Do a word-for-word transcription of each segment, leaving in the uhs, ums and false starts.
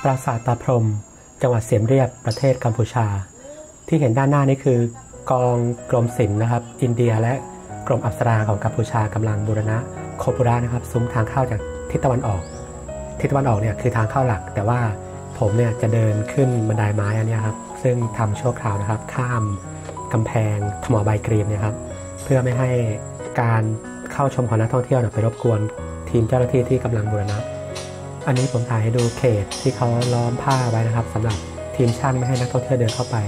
ราสาทตาพรหมจังหวัดเสียมเรียบประเทศกัมพูชาที่เห็นด้านหน้านี้คือกองกรมศิลป์นะครับอินเดียและกรมอัปสราของกัมพูชากำลังบูรณะโคปุระนะครับซุ้มทางเข้าจากทิศตะวันออกทิศตะวันออกเนี่ยคือทางเข้าหลักแต่ว่าผมเนี่ยจะเดินขึ้นบันไดไม้อันนี้ครับซึ่งทำชั่วคราวนะครับข้ามกำแพงทมใบกรีมเนี่ยครับเพื่อไม่ให้การเข้าชมของนักท่องเที่ยวไปรบกวนทีมเจ้าหน้าที่ที่กำลังบูรณะอันนี้ผมถ่ายให้ดูเขตที่เขาล้อมผ้าไว้นะครับสำหรับทีมช่างไม่ให้นักท่องเที่ยวเดินเข้าไป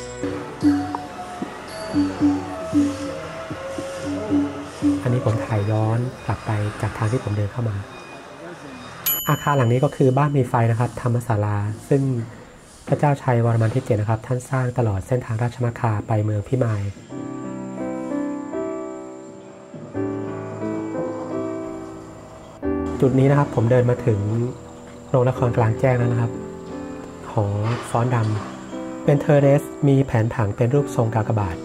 อันนี้ผมถ่ายย้อนกลับไปจากทางที่ผมเดินเข้ามาอาคารหลังนี้ก็คือบ้านมีไฟนะครับธรรมศาลาซึ่งพระเจ้าชัยวรมันที่เจ็ดนะครับท่านสร้างตลอดเส้นทางราชมังคลาไปเมืองพิมายจุดนี้นะครับผมเดินมาถึงโรงละครกลางแจ้งแล้วนะครับหอฟ้อนดำเป็นเทอร์เรสมีแผนผังเป็นรูปทรงกากบาท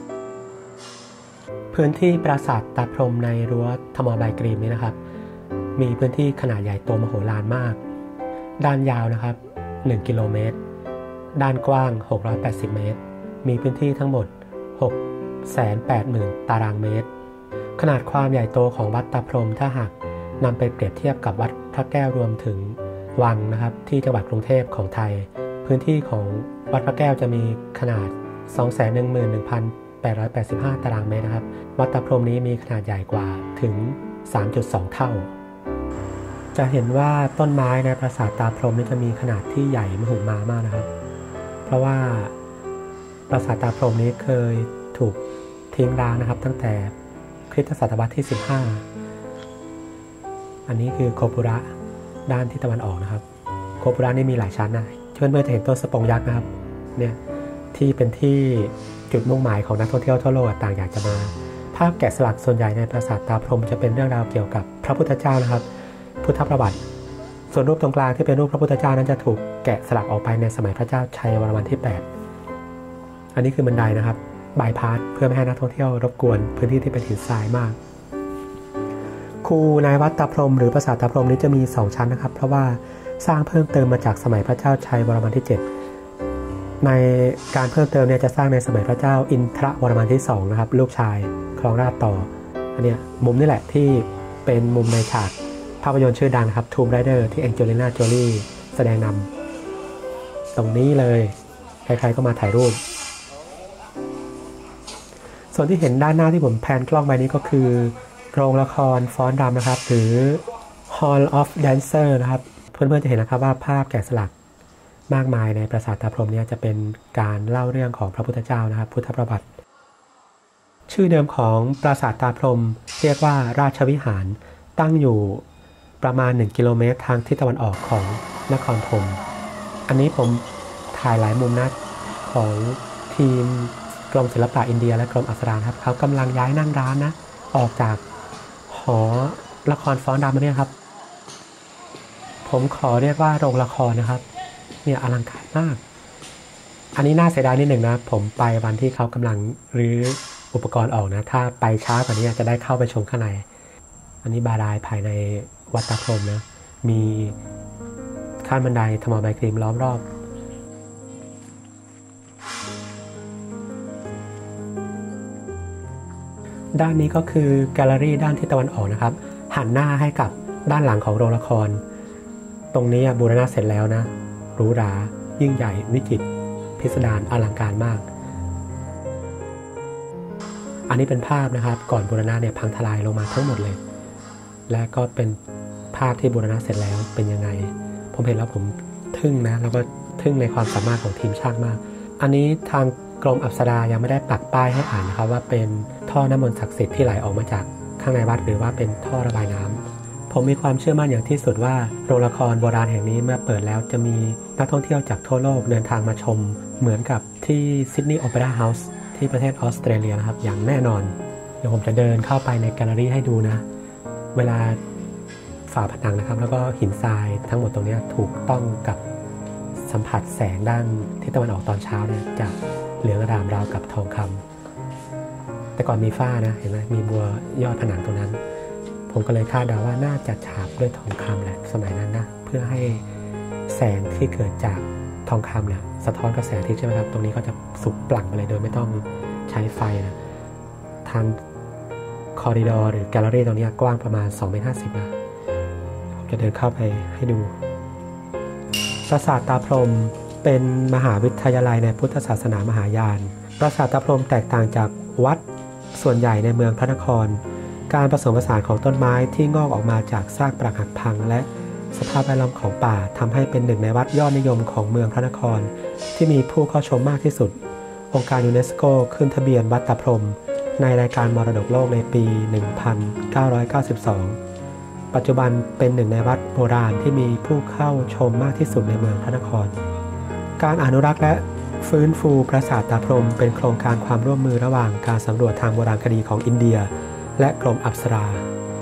พื้นที่ปราสาทตาพรหมในรั้วทมใบกรีมนี้นะครับมีพื้นที่ขนาดใหญ่โตมโหฬารมากด้านยาวนะครับหนึ่งกิโลเมตรด้านกว้างหกร้อยแปดสิบเมตรมีพื้นที่ทั้งหมด หกแสนแปดหมื่น ตารางเมตรขนาดความใหญ่โตของวัดตาพรหมถ้าหากนำไปเปรียบเทียบกับวัดพระแก้วรวมถึงวังนะครับที่จังหวัดกรุงเทพของไทยพื้นที่ของวัดพระแก้วจะมีขนาด สองแสนหนึ่งหมื่นหนึ่งพันแปดร้อยแปดสิบห้า ตารางเมตรนะครับวัดตาพรหมนี้มีขนาดใหญ่กว่าถึง สามจุดสอง เท่าจะเห็นว่าต้นไม้ในปราสาทตาพรหมนี้จะมีขนาดที่ใหญ่มหึมามากนะครับเพราะว่าปราสาทตาพรหมนี้เคยถูกทิ้งร้างนะครับตั้งแต่คริสตศตวรรษที่สิบห้าอันนี้คือโคปุระด้านทิศตะวันออกนะครับโคปุระนี่มีหลายชั้นนะเพื่อนเพื่อนจะเห็นต้นสปงยักษ์นะครับเนี่ยที่เป็นที่จุดมุ่งหมายของนักท่องเที่ยวทั่วโลกต่างอยากจะมาภาพแกะสลักส่วนใหญ่ในปราสาทตาพรหมจะเป็นเรื่องราวเกี่ยวกับพระพุทธเจ้านะครับพุทธประวัติส่วนรูปตรงกลางที่เป็นรูปพระพุทธเจ้านั้นจะถูกแกะสลักออกไปในสมัยพระเจ้าชัยวรมันที่แปดอันนี้คือบันไดนะครับบายพาสเพื่อไม่ให้นักท่องเที่ยวรบกวนพื้นที่ที่เป็นหินทรายมากคูในวัดตาพรหมหรือปราสาทตาพรหมนี้จะมีสองชั้นนะครับเพราะว่าสร้างเพิ่มเติมมาจากสมัยพระเจ้าชัยวรมันที่เจ็ดในการเพิ่มเติมเนี่ยจะสร้างในสมัยพระเจ้าอินทรวรมันที่สองนะครับลูกชายครองราชย์ต่ออันเนี้ยมุมนี่แหละที่เป็นมุมในฉากภาพยนตร์ชื่อดังนะครับ Tomb Raider ที่แองเจลิน่าโจลีแสดงนำตรงนี้เลยใครๆก็มาถ่ายรูปส่วนที่เห็นด้านหน้าที่ผมแพนกล้องไปนี้ก็คือโรงละครฟ้อนรำนะครับหรือ Hall of Dancer นะครับเพื่อนๆจะเห็นนะครับว่าภาพแกะสลักมากมายในปราสาทตาพรหมเนี่ยจะเป็นการเล่าเรื่องของพระพุทธเจ้านะครับพุทธประวัติชื่อเดิมของปราสาทตาพรหมเรียกว่าราชวิหารตั้งอยู่ประมาณหนึ่งกิโลเมตรทางทิศตะวันออกของนครธมอันนี้ผมถ่ายหลายมุมนะของทีมกรมศิลปะอินเดียและกรมอัปสราครับเขากำลังย้ายนั่งร้านนะออกจากหอละครฟ้อนรำมาเนี่ยครับผมขอเรียกว่าโรงละครนะครับเนี่ยอลังการมากอันนี้น่าเสียดายนิดหนึ่งนะผมไปวันที่เขากำลังรื้ออุปกรณ์ออกนะถ้าไปช้ากว่านี้จะได้เข้าไปชมข้างในอันนี้บาดาลภายในวัดตาพรหมนะมีขั้นบันไดทมใบกรีมล้อมรอบด้านนี้ก็คือแกลเลอรี่ด้านทิศตะวันออกนะครับหันหน้าให้กับด้านหลังของโรงละครตรงนี้บูรณะเสร็จแล้วนะหรูหรายิ่งใหญ่วิจิตรพิสดารอลังการมากอันนี้เป็นภาพนะครับก่อนบูรณะเนี่ยพังทลายลงมาทั้งหมดเลยและก็เป็นภาพที่บูรณะเสร็จแล้วเป็นยังไงผมเห็นแล้วผมทึ่งนะแล้วก็ทึ่งในความสามารถของทีมช่างมากอันนี้ทางกรมอัปสรายังไม่ได้ปักป้ายให้อ่านนะครับว่าเป็นท่อน้ำมนต์ศักดิ์สิทธิ์ที่ไหลออกมาจากข้างในวัดหรือว่าเป็นท่อระบายน้ำผมมีความเชื่อมั่นอย่างที่สุดว่าโรงละครโบราณแห่งนี้เมื่อเปิดแล้วจะมีนักท่องเที่ยวจากทั่วโลกเดินทางมาชมเหมือนกับที่ซิดนีย์โอเปร่าเฮาส์ที่ประเทศออสเตรเลียนะครับอย่างแน่นอนเดี๋ยวผมจะเดินเข้าไปในแกลเลอรี่ให้ดูนะเวลาฝาผนังนะครับแล้วก็หินทรายทั้งหมดตรงนี้ถูกต้องกับสัมผัสแสงด้านทิศตะวันออกตอนเช้าเนี่ยจะเหลืองอร่ามราวกับทองคำแต่ก่อนมีฝ้านะเห็นไหมมีบัวยอดผนังตรงนั้นผมก็เลยคาดเดาว่าน่าจะฉาบด้วยทองคำแหละสมัยนั้นนะเพื่อให้แสแสงที่เกิดจากทองคำเนี่ยสะท้อนกับแสงอาทิตย์ใช่ไหมครับตรงนี้ก็จะสุกปลั่งไปเลยโดยไม่ต้องใช้ไฟนะทางคอริดอร์หรือแกลเลอรี่ตรงนี้กว้างประมาณสองเมตรห้าสิบนะผมจะเดินเข้าไปให้ดูปราสาทตาพรหมเป็นมหาวิทยาลัยในพุทธศาสนามหายานปราสาทตาพรหมแตกต่างจากวัดส่วนใหญ่ในเมืองพระนครการผสมผสานของต้นไม้ที่งอกออกมาจากซากปรักหักพังและสภาพแวดล้อมของป่าทำให้เป็นหนึ่งในวัดยอดนิยมของเมืองพระนครที่มีผู้เข้าชมมากที่สุดองค์การยูเนสโกขึ้นทะเบียนวัดตาพรหมในรายการมรดกโลกในปี หนึ่งพันเก้าร้อยเก้าสิบสอง ปัจจุบันเป็นหนึ่งในวัดโบราณที่มีผู้เข้าชมมากที่สุดในเมืองพระนครการอนุรักษ์และฟื้นฟูปราสาทตาพรหมเป็นโครงการความร่วมมือระหว่างการสำรวจทางโบราณคดีของอินเดียและกรมอัปสรา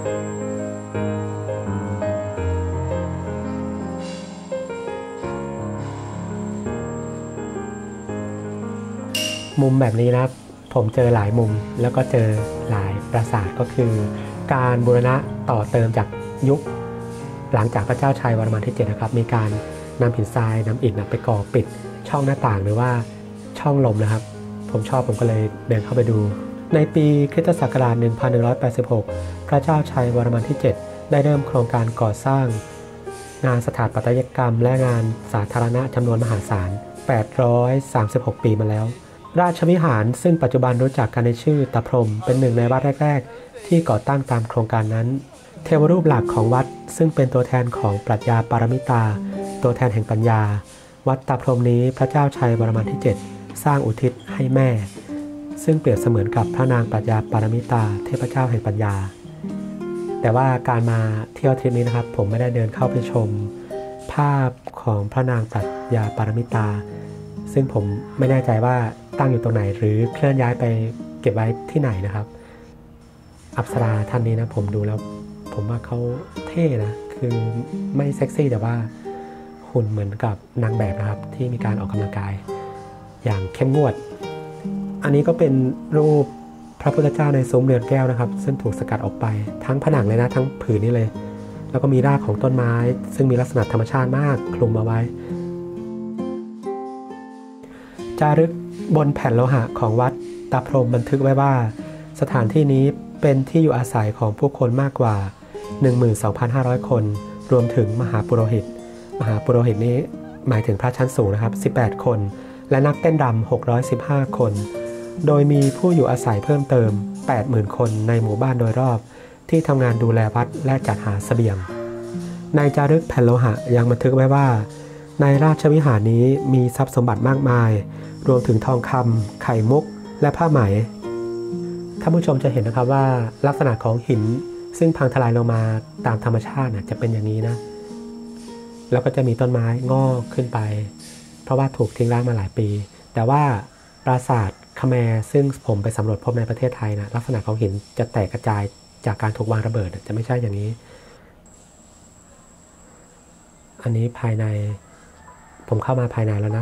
มุมแบบนี้นะผมเจอหลายมุมแล้วก็เจอหลายปราสาทก็คือการบูรณะต่อเติมจากยุคหลังจากพระเจ้าชัยวรมันที่เจ็ดนะครับมีการนำหินทรายนำอิฐไปก่อปิดช่องหน้าต่างหรือว่าช่องลมนะครับผมชอบผมก็เลยเดินเข้าไปดูในปีคริสตศักราช หนึ่งพันหนึ่งร้อยแปดสิบหก พระเจ้าชัยวรมันที่ เจ็ด ได้เริ่มโครงการก่อสร้างงานสถาปัตยกรรมและงานสาธารณะจำนวนมหาศาล แปดร้อยสามสิบหก ปีมาแล้วราชวิหารซึ่งปัจจุบันรู้จักกันในชื่อตาพรหมเป็นหนึ่งในวัดแรกๆที่ก่อตั้งตามโครงการนั้นเทวรูปหลักของวัดซึ่งเป็นตัวแทนของปรัชญาปารมิตาตัวแทนแห่งปัญญาวัดตาพรหมนี้พระเจ้าชัยวรมันที่ เจ็ด สร้างอุทิศให้แม่ซึ่งเปรียบเสมือนกับพระนางปรัชญาปารมิตาเทพเจ้าแห่งปัญญาแต่ว่าการมาเที่ยวทริปนี้นะครับผมไม่ได้เดินเข้าไปชมภาพของพระนางปรัชญาปารมิตาซึ่งผมไม่แน่ใจว่าตั้งอยู่ตรงไหนหรือเคลื่อนย้ายไปเก็บไว้ที่ไหนนะครับอัปสราท่านนี้นะผมดูแล้วผมว่าเขาเท่นะคือไม่เซ็กซี่แต่ว่าหุ่นเหมือนกับนางแบบนะครับที่มีการออกกำลังกายอย่างเข้มงวดอันนี้ก็เป็นรูปพระพุทธเจ้าในซุ้มเรือนแก้วนะครับซึ่งถูกสกัดออกไปทั้งผนังเลยนะทั้งผืนนี้เลยแล้วก็มีรากของต้นไม้ซึ่งมีลักษณะธรรมชาติมากคลุมเอาไว้จารึกบนแผ่นโลหะของวัดตาพรหมบันทึกไว้ว่าสถานที่นี้เป็นที่อยู่อาศัยของผู้คนมากกว่า หนึ่งหมื่นสองพันห้าร้อย คนรวมถึงมหาปุโรหิตมหาปุโรหิตนี้หมายถึงพระชั้นสูงนะครับสิบแปดคนและนักเต้นรำหกร้อยสิบห้าคนโดยมีผู้อยู่อาศัยเพิ่มเติม แปดหมื่น คนในหมู่บ้านโดยรอบที่ทำงานดูแลวัดและจัดหาเสบียงในจารึกแผ่นโลหะยังบันทึกไว้ว่าในราชวิหารนี้มีทรัพย์สมบัติมากมายรวมถึงทองคำไข่มุกและผ้าไหมท่านผู้ชมจะเห็นนะครับว่าลักษณะของหินซึ่งพังทลายลงมาตามธรรมชาติจะเป็นอย่างนี้นะแล้วก็จะมีต้นไม้งอกขึ้นไปเพราะว่าถูกทิ้งร้างมาหลายปีแต่ว่าปราสาทคาแมร์ซึ่งผมไปสำรวจพบในประเทศไทยนะลักษณะของหินจะแตกกระจายจากการถูกวางระเบิดจะไม่ใช่อย่างนี้อันนี้ภายในผมเข้ามาภายในแล้วนะ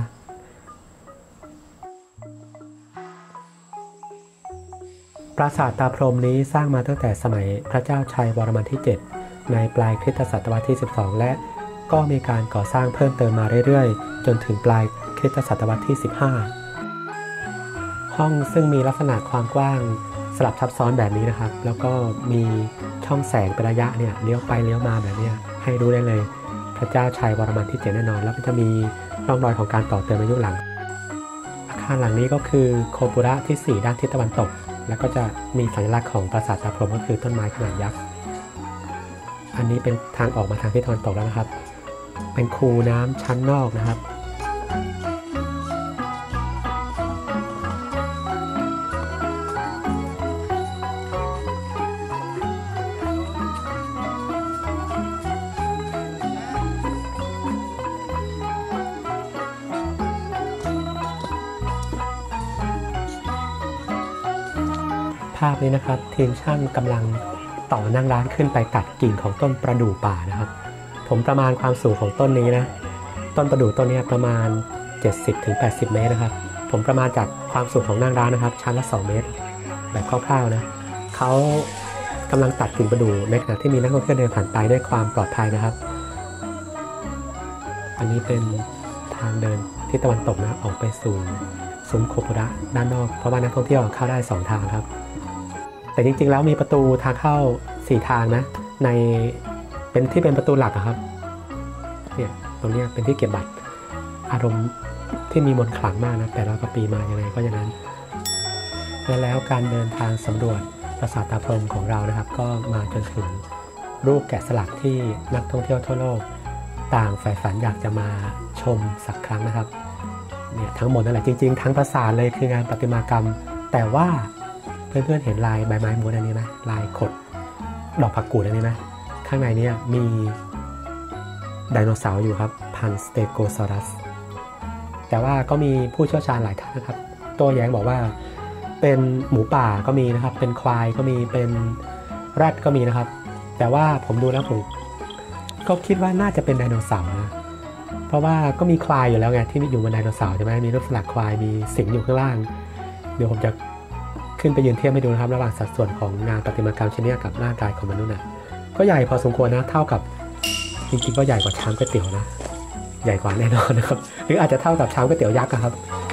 ปราสาทตาพรหมนี้สร้างมาตั้งแต่สมัยพระเจ้าชัยวรมันที่ เจ็ด ในปลายคริสตศตวรรษที่ สิบสอง และก็มีการก่อสร้างเพิ่มเติมมาเรื่อยๆจนถึงปลายคริสตศตวรรษที่ สิบห้า ห้องซึ่งมีลักษณะความกว้างสลับซับซ้อนแบบนี้นะครับแล้วก็มีช่องแสงเป็นระยะเนี่ยเลี้ยวไปเลี้ยวมาแบบนี้ให้รู้ได้เลยพระเจ้าชัยวรมันที่ เจ็ด แน่นอนแล้วก็จะมีร่องรอยของการต่อเติมในยุคหลังอาคารหลังนี้ก็คือโคปุระที่สี่ด้านทิศตะวันตกแล้วก็จะมีสัญลักษณ์ของปราสาทตาพรหมก็คือต้นไม้ขนาดยักษ์อันนี้เป็นทางออกมาทางทิศตะวันตกแล้วนะครับเป็นคูน้ำชั้นนอกนะครับภาพนี้นะครับทีมช่างกำลังต่อนั่งร้านขึ้นไปตัดกิ่งของต้นประดู่ป่านะครับผมประมาณความสูงของต้นนี้นะต้นประดู่ต้นนี้ประมาณ เจ็ดสิบถึงแปดสิบ เมตรนะครับผมประมาณจากความสูงของนั่งร้านนะครับชั้นละสองเมตรแบบคร่าวๆนะเขากำลังตัดกิ่งประดู่ในขณะที่มีนักท่องเที่ยวเดินผ่านไปด้วยความปลอดภัยนะครับอันนี้เป็นทางเดินที่ตะวันตกนะออกไปสู่ซุ้มโคปุระด้านนอกเพราะว่านักท่องเที่ยวเข้าได้สองทางครับแต่จริงๆแล้วมีประตูทางเข้าสี่ทางนะในเป็นที่เป็นประตูหลักครับเนี่ยตรงนี้เป็นที่เก็บบัตรอารมณ์ที่มีมนต์ขลังมากนะแต่ละปีมาอย่างไรก็อย่างนั้นและแล้วการเดินทางสำรวจปราสาทตาพรหมของเรานะครับก็มาจนถึงรูปแกะสลักที่นักท่องเที่ยวทั่วโลกต่างใฝ่ฝันอยากจะมาชมสักครั้งนะครับเนี่ยทั้งหมดนั่นแหละจริงๆทั้งปราสาทเลยคืองานประติมากรรมแต่ว่าเพื่อนๆเห็นลายใบไม้ม้วนอันนี้ไหมลายขดดอกผักกูดอันนี้ไหมข้างในนี้มีไดโนเสาร์อยู่ครับพันสเตโกซอรัสแต่ว่าก็มีผู้เชี่ยวชาญหลายท่านนะครับโต้แย้งบอกว่าเป็นหมูป่าก็มีนะครับเป็นควายก็มีเป็นแรดก็มีนะครับแต่ว่าผมดูแล้วผมก็คิดว่าน่าจะเป็นไดโนเสาร์นะเพราะว่าก็มีควายอยู่แล้วไงที่อยู่บนไดโนเสาร์ใช่ไหมมีรูปสลักควายมีสิงอยู่ข้างล่างเดี๋ยวผมจะขึ้นไปยืนเทียบให้ดูนะครับระหว่างสัดส่วนของงานประติมากรรมชิ้นนี้กับร่างกายของมนุษย์นะก็ใหญ่พอสมควรนะเท่ากับจริงๆก็ใหญ่กว่าช้างก๋วยเตี๋ยวนะใหญ่กว่าแน่นอนนะครับหรืออาจจะเท่ากับช้างก๋วยเตี๋ยวยักษ์ครับ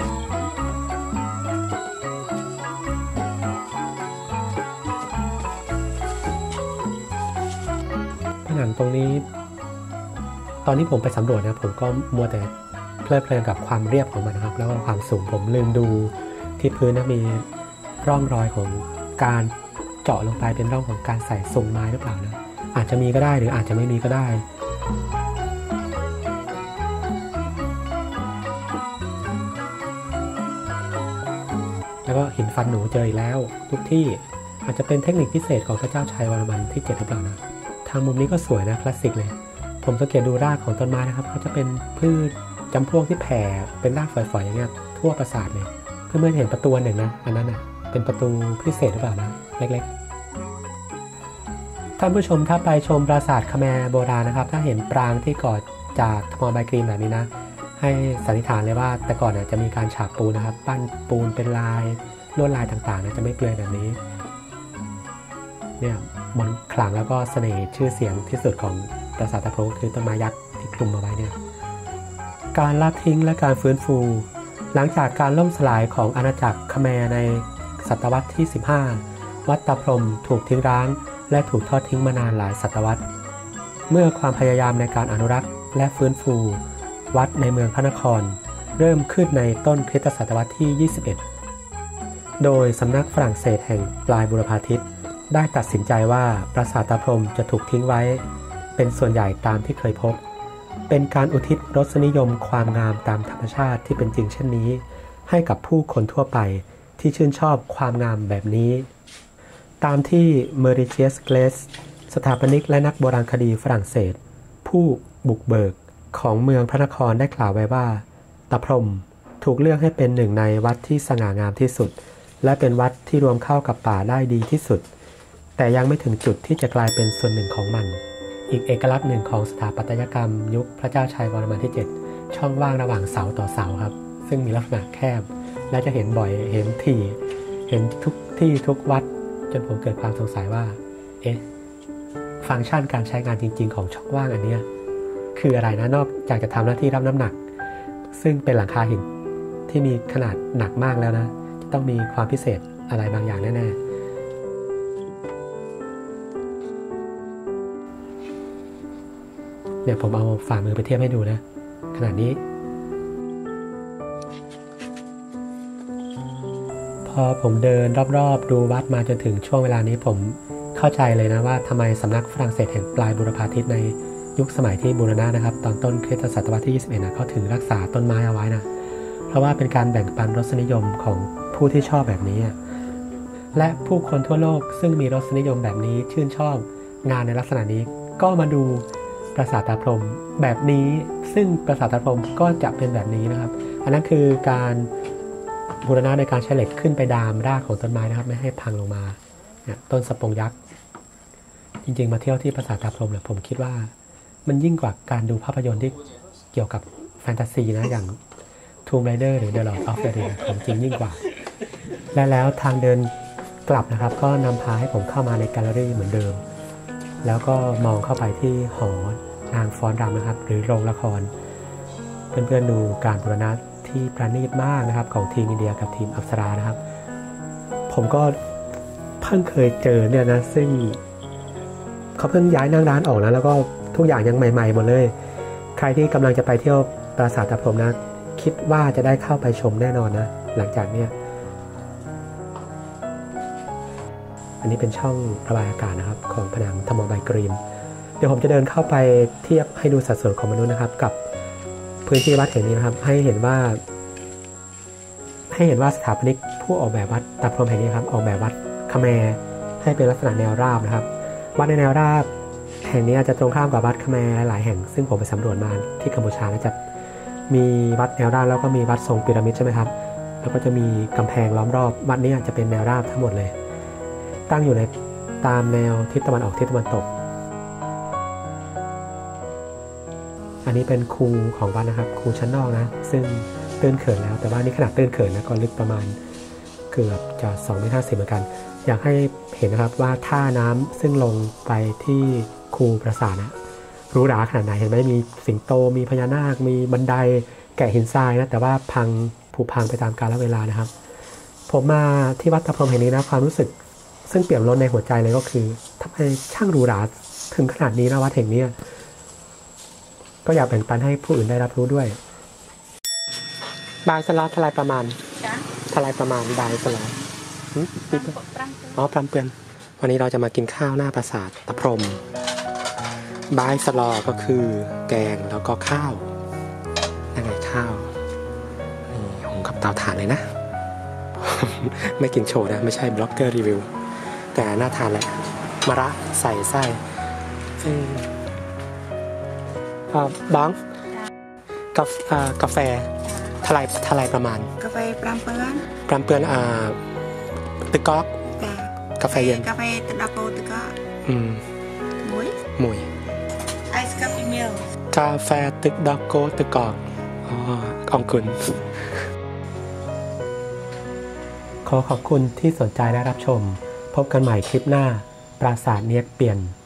ผนังตรงนี้ตอนที่ผมไปสำรวจนะผมก็มัวแต่เพลิดเพลินกับความเรียบของมันนะครับแล้วก็ความสูงผมลืมดูที่พื้นนะมีร่องรอยของการเจาะลงไปเป็นร่องของการใส่ทรงไม้หรือเปล่านะอาจจะมีก็ได้หรืออาจจะไม่มีก็ได้แล้วก็หินฟันหนูเจออีกแล้วทุกที่อาจจะเป็นเทคนิคพิเศษของพระเจ้าชัยวรมันที่เจ็ดหรือเปล่านะทางมุมนี้ก็สวยนะคลาสสิกเลยผมสังเกตดูรากของต้นไม้นะครับเขาจะเป็นพืชจำพวกที่แผ่เป็นรากฝอยๆอย่างเงี้ยทั่วปราสาทเลยเพื่อนๆเห็นประตูหนึ่งนะอันนั้นนะเป็นประตูพิเศษหรือเปล่านะเล็กๆท่านผู้ชมถ้าไปชมปราสาทคแมร์โบราณนะครับถ้าเห็นปรางที่ก่อจากทมอใบกรีนแบบนี้นะให้สันนิษฐานเลยว่าแต่ก่อนเนี่ยจะมีการฉาบปูนนะครับปั้นปูนเป็นลายลวดลายต่างๆนะจะไม่เปลือยแบบนี้เนี่ยมนต์ขลังแล้วก็เสน่ห์ชื่อเสียงที่สุดของปราสาทตาพรหมคือต้นไม้ยักษ์ที่คลุมเอาไว้เนี่ยการละทิ้งและการฟื้นฟูหลังจากการล่มสลายของอาณาจักรคแมร์ในศตวรรษที่สิบห้าวัดตาพรหมถูกทิ้งร้างและถูกทอดทิ้งมานานหลายศตวรรษเมื่อความพยายามในการอนุรักษ์และฟื้นฟูวัดในเมืองพระนครเริ่มขึ้นในต้นคริสตศตวรรษที่ยี่สิบเอ็ดโดยสำนักฝรั่งเศสแห่งปลายบุรพาทิตย์ได้ตัดสินใจว่าปราสาทตาพรหมจะถูกทิ้งไว้เป็นส่วนใหญ่ตามที่เคยพบเป็นการอุทิศรสนิยมความงามตามธรรมชาติที่เป็นจริงเช่นนี้ให้กับผู้คนทั่วไปที่ชื่นชอบความงามแบบนี้ตามที่เมอริเชียสเกลสสถาปนิกและนักโบราณคดีฝรั่งเศสผู้บุกเบิกของเมืองพระนครได้กล่าวไว้ว่าตาพรหมถูกเลือกให้เป็นหนึ่งในวัดที่สง่างามที่สุดและเป็นวัดที่รวมเข้ากับป่าได้ดีที่สุดแต่ยังไม่ถึงจุดที่จะกลายเป็นส่วนหนึ่งของมันอีกเอกลักษณ์หนึ่งของสถาปัตยกรรมยุคพระเจ้าชัยวรมันที่เจ็ดช่องว่างระหว่างเสาต่อเสาครับซึ่งมีลักษณะแคบและจะเห็นบ่อยเห็นถี่เห็นทุกที่ทุกวัดจนผมเกิดความสงสัยว่าเอ๊ะฟังก์ชันการใช้งานจริงๆของช่องว่างอันนี้คืออะไรนะนอกจากจะทำหน้าที่รับน้ำหนักซึ่งเป็นหลังคาหินที่มีขนาดหนักมากแล้วนะจะต้องมีความพิเศษอะไรบางอย่างแน่ๆเนี่ยผมเอาฝ่ามือไปเทียบให้ดูนะขนาดนี้พอผมเดินรอบๆดูวัดมาจนถึงช่วงเวลานี้ผมเข้าใจเลยนะว่าทำไมสำนักฝรั่งเศสแห่งปลายบุรพาทิตย์ในยุคสมัยที่บูรณะนะครับตอนต้นคริสตศตวรรษที่ยี่สิบเอ็ดนะเขาถึงรักษาต้นไม้เอาไว้นะเพราะว่าเป็นการแบ่งปันรสนิยมของผู้ที่ชอบแบบนี้และผู้คนทั่วโลกซึ่งมีรสนิยมแบบนี้ชื่นชอบงานในลักษณะนี้ก็มาดูปราสาทตาพรหมแบบนี้ซึ่งปราสาทตาพรหมก็จะเป็นแบบนี้นะครับอันนั้นคือการบูรณะโดยการใช้เหล็กขึ้นไปดามรากของต้นไม้นะครับไม่ให้พังลงมาเนี่ยต้นสปงยักษ์จริงๆมาเที่ยวที่ปราสาทตาพรหมเนี่ยผมคิดว่ามันยิ่งกว่าการดูภาพยนตร์ที่เกี่ยวกับแฟนตาซีนะอย่าง Tomb Raider หรือ The Lord of the Rings ของจริงยิ่งกว่าและแล้วทางเดินกลับนะครับก็นำพาให้ผมเข้ามาในแกลเลอรี่เหมือนเดิมแล้วก็มองเข้าไปที่หอนางฟ้อนรำนะครับหรือโรงละครเพื่อนๆดูการบูรณะที่ประณีตมากนะครับของทีมอินเดียกับทีมอัปสรานะครับผมก็เพิ่งเคยเจอเนี่ยนะซึ่งเขาเพิ่งย้ายนั่งร้านออกนะแล้วก็ทุกอย่างยังใหม่ๆหมดเลยใครที่กำลังจะไปเที่ยวปราสาทตาพรหมนะคิดว่าจะได้เข้าไปชมแน่นอนนะหลังจากเนี้ยอันนี้เป็นช่องระบายอากาศนะครับของผนังทมไบกรีมเดี๋ยวผมจะเดินเข้าไปเทียบให้ดูสัดส่วนของมนุษย์นะครับกับพื้นที่วัดแห่งนี้นะครับให้เห็นว่าให้เห็นว่าสถาปนิกผู้ออกแบบวัดตาพรหมแห่งนี้ครับออกแบบวัดคแมร์ให้เป็นลักษณะแนวราบนะครับวัดในแนวราบแห่งนี้จะตรงข้ามกับวัดคแมร์หลายแห่งซึ่งผมไปสำรวจมาที่กัมพูชานะจะมีวัดแนวราบแล้วก็มีวัดทรงพีระมิดใช่ไหมครับแล้วก็จะมีกำแพงล้อมรอบวัดนี้จะเป็นแนวราบทั้งหมดเลยตั้งอยู่ในตามแนวทิศตะวันออกทิศตะวันตกอันนี้เป็นคูของวัดนะครับคูชั้นนอกนะซึ่งตื้นเขินแล้วแต่ว่านี่ขนาดตื้นเขินนะก็ลึกประมาณเกือบจะสองเมตรห้าสิบเหมือนกันอยากให้เห็นนะครับว่าท่าน้ำซึ่งลงไปที่คูปราสาทนะหรูหราขนาดไหนเห็นไหมมีสิงโตมีพญานาคมีบันไดแกะหินทรายนะแต่ว่าพังผุพังไปตามกาลเวลานะครับผมมาที่วัดตาพรหมแห่งนี้นะความรู้สึกซึ่งเปี่ยมล้นในหัวใจเลยก็คือทำไมช่างหรูหราถึงขนาดนี้นะวัดแห่งนี้ก็อยากแบ่งปันให้ผู้อื่นได้รับรู้ด้วยบายสลอทลายประมาณทลายประมาณบายสลออ๋อปรำเปือนวันนี้เราจะมากินข้าวหน้าปราสาทตาพรหมบายสลอก็คือแกงแล้วก็ข้าวยังไงข้าวนี่หุงกับเตาถ่านเลยนะ ไม่กินโชว์นะไม่ใช่บล็อกเกอร์รีวิวแต่น่าทานแหละมะระใส่ไส้บ้องกาแฟกาแฟทลายทลายประมาณกาแฟปรำเปือนปรำเปือนอ่าตึกก๊อกกาแฟเย็นกาแฟตึกดอกโกตึกก๊อกอืมมุ้ยมุ้ยไอซ์คาเฟ่เมลกาแฟตึกดอกโกตึกก๊อกอ๋อขอบคุณขอขอบคุณที่สนใจและรับชมพบกันใหม่คลิปหน้าปราสาทเนียดเปลี่ยน